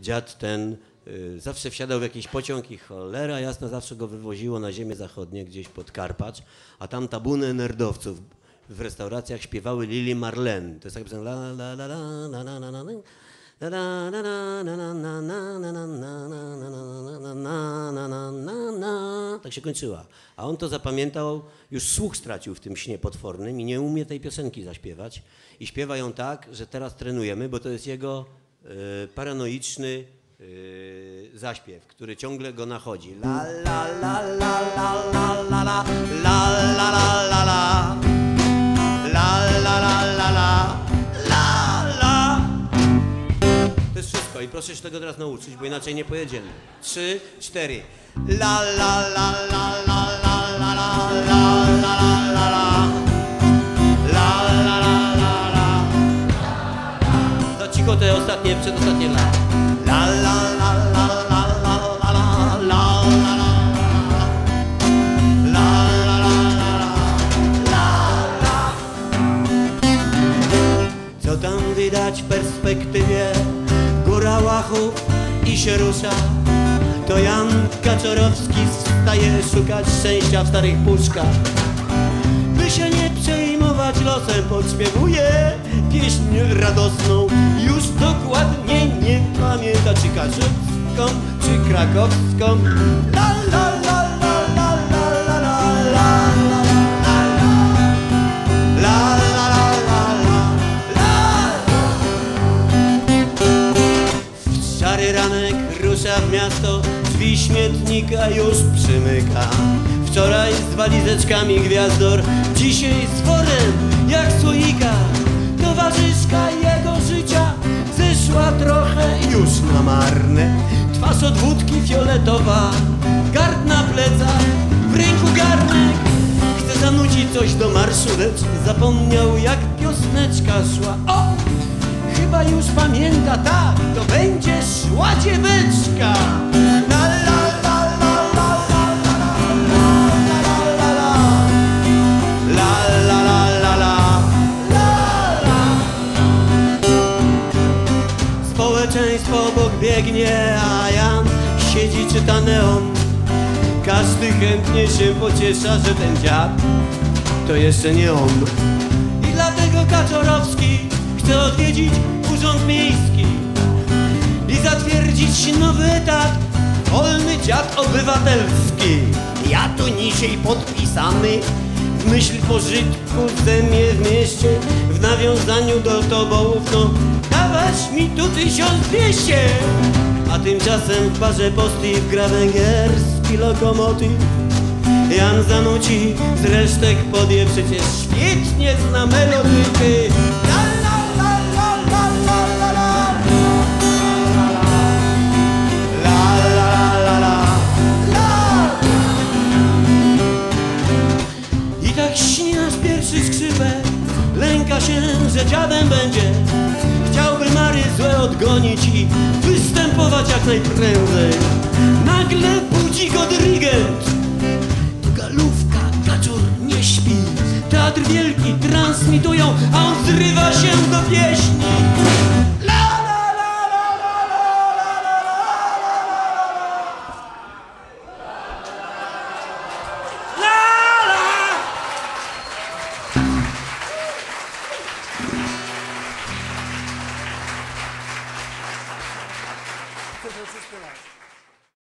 dziad ten zawsze wsiadał w jakiś pociąg i cholera jasna zawsze go wywoziło na ziemię zachodnie, gdzieś pod Karpacz, a tam tabuny nerdowców w restauracjach śpiewały Lili Marlene. To jest tak la la la la la la la la. Tak się kończyła. A on to zapamiętał, już słuch stracił w tym śnie potwornym i nie umie tej piosenki zaśpiewać. I śpiewa ją tak, że teraz trenujemy, bo to jest jego paranoiczny zaśpiew, który ciągle go nachodzi. La la la la la la la la la la la la la la la la la la la. To jest wszystko i proszę się tego teraz nauczyć, bo inaczej nie pojedziemy. 3, 4. La la la la la la la la la la la la. La la la la la. Za cicho te ostatnie, przedostatnie la. La la la la la la la la la la la. Co tam widać w perspektywie góra łachów i się rusza? To Jan Kaczorowski staje szukać szczęścia w starych puszkach. By się nie przejmować losem, podśpiewuje pieśń radosną. Już dokładnie nie pamięta, czy kaszubską, czy krakowską. La la la la la la la la la la la la. W szary ranek rusza w miasto, drzwi śmietnika już przymyka. Wczoraj z walizeczkami gwiazdor, dzisiaj z worem jak słoika. Towarzyszka jego życia zeszła trochę już na marne. Twarz od wódki fioletowa, gard na plecach, w ręku garnek. Chce zanucić coś do marszu, lecz zapomniał jak piosneczka szła. O! Chyba już pamięta, tak, to będzie szła dzieweczka. La la la la la la la la la la la la. Społeczeństwo obok biegnie, a Jan siedzi, czyta Neon. Każdy chętnie się pociesza, że ten dziad to jeszcze nie on. I dlatego Kaczorowski chce odwiedzić urząd miejski i zatwierdzić nowy etat, wolny dziad obywatelski. Ja tu niżej podpisany, w myśl pożytku zemię w mieście, w nawiązaniu do tobołów, no dawać mi tu 1200. A tymczasem w barze Postiw gra węgierski lokomotyw. Jan zanuci, z resztek podje, przecież świetnie zna melodyky. La la la la la la la la la la. I tak śni nasz pierwszy skrzypek, lęka się, że dziadem będzie. Chciałby Mary złe odgonić i występować jak najprędzej. Nagle budzi go dyrygent. Galówka, Kaczor nie śpi. Teatr wielki transmitują, a on zrywa się do pieśni. La la la la la la la la la. Chcę coś śpiewać.